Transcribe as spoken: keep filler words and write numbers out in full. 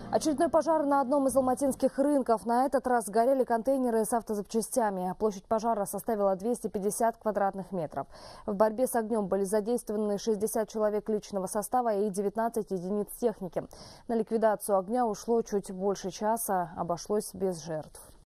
Очередной пожар на одном из алматинских рынков. На этот раз горели контейнеры с автозапчастями. Площадь пожара составила двести пятьдесят квадратных метров. В борьбе с огнем были задействованы шестьдесят человек личного состава и девятнадцать единиц техники. На ликвидацию огня ушло чуть больше часа, обошлось без жертв.